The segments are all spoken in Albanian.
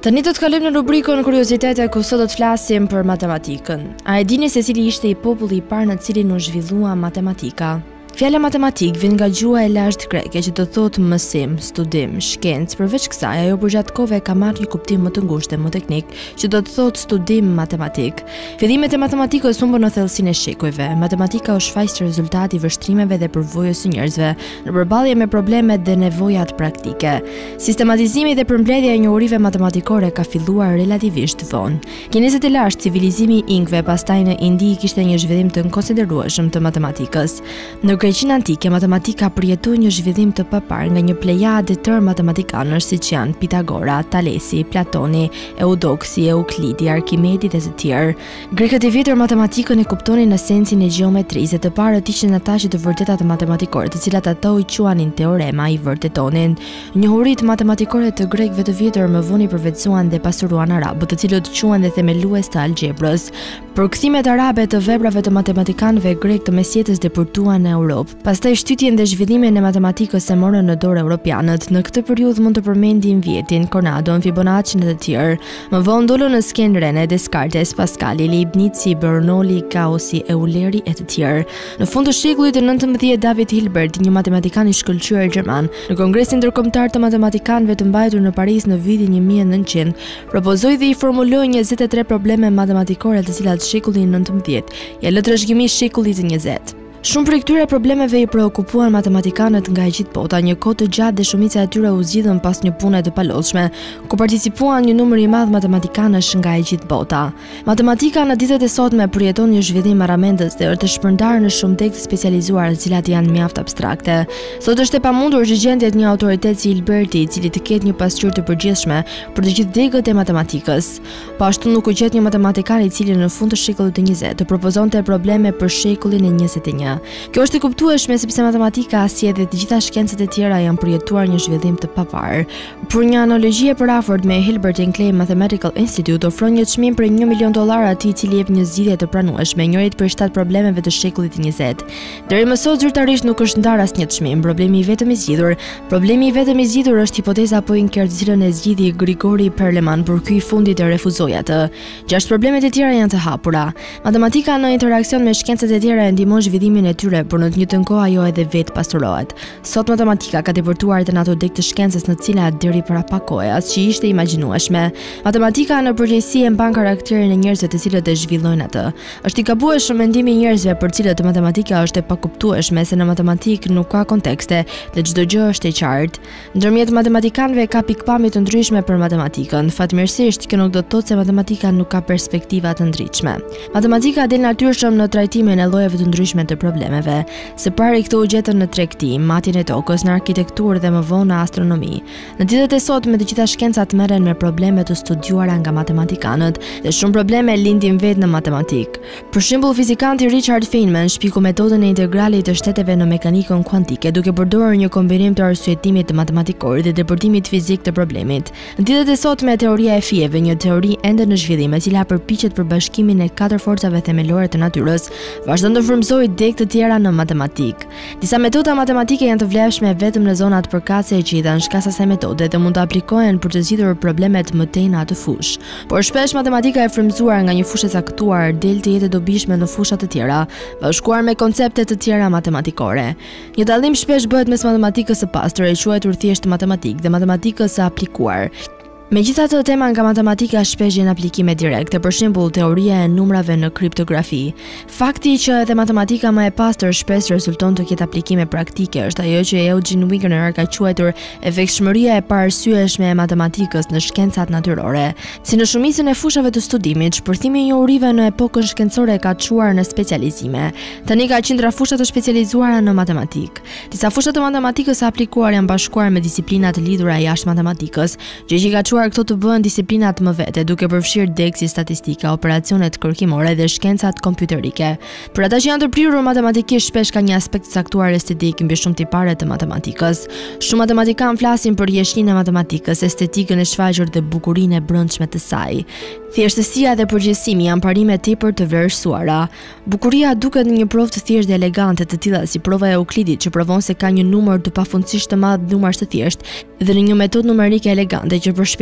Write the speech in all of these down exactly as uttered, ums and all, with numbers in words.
Tani do të kalojmë në rubrikën Kuriozitete, ku sot do të flasim për matematikën. A e dini se cili ishte i populli i parë në cilin u zhvillua matematika? Fjala matematik vjen nga gjuha e lashtë greke që do thotë mësim, studim, shkencë. Përveç kësaj, ajo përgjatë kohëve ka marrë një kuptim më të ngushtë dhe më teknik, që do të thotë studim matematik. Fillimet e matematikës humbën në thellësinë e shekujve. Matematika u shfaq rezultati i vështrimeve dhe përvojës së njerëzve në përballje me problemet dhe nevojat praktike. Sistematizimi dhe përmbledhja e njohurive matematikore ka filluar relativisht vonë. Kinesit e lashtë, civilizimi i inkëve, pastaj në Indi kishte një zhvillim të konsiderueshëm të matematikës. Në Greqinë antike, matematika përjetoi një zhvillim të papar nga një plejadë e tërë matematikanësh siç janë Pitagora, Talesi, Platoni, Eudoksi, Euklidi, Arkimedi dhe të tjerë. Grekët e vjetër matematikën e kuptonin në sensin e gjeometrisë, të parët ishin ata që të vërtetat matematikore, të cilat ato i quanin teorema, i vërtetonin. Njohuritë matematikore të grekëve të vjetër më vonë i përvetësuan dhe pasuruan arabët, të cilët quhen dhe themelues të algjebrës. Përkthimet arabe të veprave të matematikanëve grek të mesjetës depërtuan në Europë. Pastaj shtytjen dhe zhvillimin e matematikës e morën në dorë europianët. Në këtë periudhë mund të përmendim Vjetin, Cornadon, Fibonacci dhe të tjerë. Më vonë dolën në skenë René, Descartes, Pascali, Leibnizi, Bernoulli, Gauss, Euleri e të tjerë. Në fund të shekullit të nëntëmbëdhjetë, David Hilbert, një matematikan i shkëlqyer gjerman, në Kongresin Ndërkombëtar të Matematikanëve të mbajtur në Paris në vitin një mijë e nëntëqind, propozoi dhe i formuloi njëzet e tre probleme matematikore të cilat shekulli i nëntëmbëdhjetë ja lë trashëgimi shekullit të njëzet. Shumë prej këtyre problemeve i preokupuan matematikanët nga e gjithë bota. Një kohë të gjatë dhe shumica e tyre u zgjidhën pas një pune të palodhshme, ku participuan një numër i madh matematikësh nga e gjithë bota. Matematika në ditët e sotme përjeton një zhvillim marramendës dhe është e shpërndarë në shumë tek të specializuar, të cilat janë mjaft abstrakte. Sot është e pamundur që gjendet një autoritet si Hilberti, i cili të ketë një pasqyrë të përgjithshme për të gjithë degët e matematikës. Po ashtu nuk u gjet një matematikan i cili në fund të shekullit të njëzet të propozonte probleme për shekullin e njëzet e një. Kjo është e kuptueshme sepse matematika, si edhe të gjitha shkencët e tjera, janë përjetuar një zhvillim të papar. Për një analogji e përafërt me Hilbert and Clay Mathematical Institute ofron një çmim për një milion dollar atij i cili jep një zgjidhje të pranueshme njërit për shtatë problemeve të shekullit të njëzet. Deri më sot zyrtarisht nuk është ndarë asnjë çmim. Problemi i vetëm i zgjidhur, problemi i vetëm i zgjidhur është hipoteza apo inker të cilën e zgjidhi Grigori Perelman, por ky i fundit e refuzoi atë. Gjashtë problemet e tjera janë të hapura. Matematika në interaksion me shkencët e tjera e ndihmon zhvillimin e tyre, por në të njëjtën kohë ajo edhe vetë pasurohet. Sot matematika ka depërtuar të nato dek të shkencës në të cilat deri para pak kohe as që ishte imagjinueshme. Matematika në përgjithësi e mban karakterin e njerëzve të cilët e zhvillojnë atë. Është i gabueshëm mendimi i njerëzve për cilët matematika është e pakuptueshme, se në matematikë nuk ka kontekste dhe çdo gjë është e qartë. Ndërmjet matematikanëve ka pikpamje të ndryshme për matematikën. Fatmirësisht, kjo nuk do të thotë se matematika nuk ka perspektiva të ndryshme. Matematika del natyrshëm në trajtimin e llojeve të ndryshme të problemeve. Së pari këto u gjetën në tregti, matjen e tokës, në arkitekturë dhe më vonë në astronomi. Në ditët e sotme të gjitha shkencat merren me probleme të studiuara nga matematikanët dhe shumë probleme lindin vetë në matematikë. Për shembull, fizikanti Richard Feynman shpiku metodën e integralit të shteteve në mekanikën kuantike duke përdorur një kombinim të arsyetimit të matematikorit dhe depërtimit fizik të problemit. Në ditët e sotme teoria e fijeve, një teori ende në zhvillim e cila përpiqet për bashkimin e katër forcave themelore të natyrës, vazhdon të frymëzojë deg të tjera në matematikë. Disa metoda matematike janë të vlefshme vetëm në zonat përkatëse e gjitha shkasa se metode dhe mund të aplikohen për të zgjidhur problemet më tej në atë fushë. Por shpesh matematika e frymëzuar nga një fushë e caktuar del të jetë dobishme në fusha të tjera, bashkuar me koncepte të tjera matematikore. Një dallim shpesh bëhet mes matematikës së pastër, e quajtur thjesht matematikë, dhe matematikës së aplikuar. Megjithatë, tema nga matematika shpesh gjen aplikime direkte, për shembull teoria e numrave në kriptografi. Fakti që edhe matematika më e pastër shpesh rezulton të ketë aplikime praktike është ajo që Eugene Wigner ka quajtur efektshmëria e paarsyeshme e matematikës në shkencat natyrore. Si në shumicën e fushave të studimit, shpërthimi i njohurive në epokën shkencore ka çuar në specializime. Tani ka qindra fusha të specializuara në matematikë. Disa fusha të matematikës së aplikuar janë bashkuar me disiplina të lidhura jashtë matematikës, gjë që ka këto të bëhen disiplinat më vete, duke përfshirë deg si statistika, operacionet kërkimore dhe shkencat kompjuterike. Për ata që janë të prirur matematikisht, shpesh ka një aspekt caktuar estetik mbi shumë tipare të matematikës. Shumë matematikan flasin për jeshtinë e matematikës, estetikën e shfaqur dhe bukurinë e brendshme të saj. Thjeshtësia dhe përgjegjësimi janë parime tepër të vlerësuara. Bukuria duket në një provë të thjeshtë dhe elegante, të tilla si prova e Euklidit, që provon se ka një numër të pafundësisht të madh numrash të thjeshtë, dhe në një metodë numerike elegante që për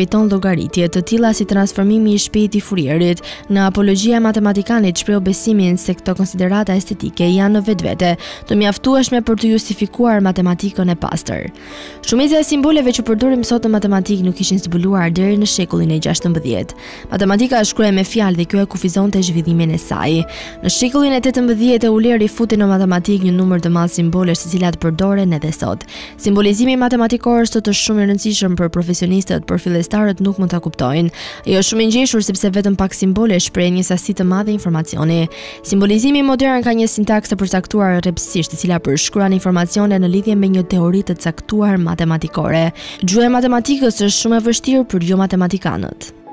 meriton llogaritje, të tilla si transformimi i shpejtë i Fourierit në apologjia e matematikanit shpreh besimin se këto konsiderata estetike janë në vetvete të mjaftueshme për të justifikuar matematikën e pastër. Shumica e simboleve që përdorim sot në matematikë nuk ishin zbuluar deri në shekullin e gjashtëmbëdhjetë. Matematika shkruhej me fjalë dhe kjo e kufizonte zhvillimin e saj. Në shekullin e tetëmbëdhjetë Euleri futi në matematikë një numër të madh simbolesh, të cilat përdoren edhe sot. Simbolizimi matematikor është të shumë i rëndësishëm për profesionistët, por fillestarët nuk mund ta kuptojnë. Jo shumë i ngjeshur sepse vetëm pak simbole shprehin një sasi të madhe informacioni. Simbolizimi modern ka një sintaks të përcaktuar rreptësisht, e cila përshkruan informacione në lidhje me një teori të caktuar matematikore. Gjuha e matematikës është shumë e vështirë për jo matematikanët.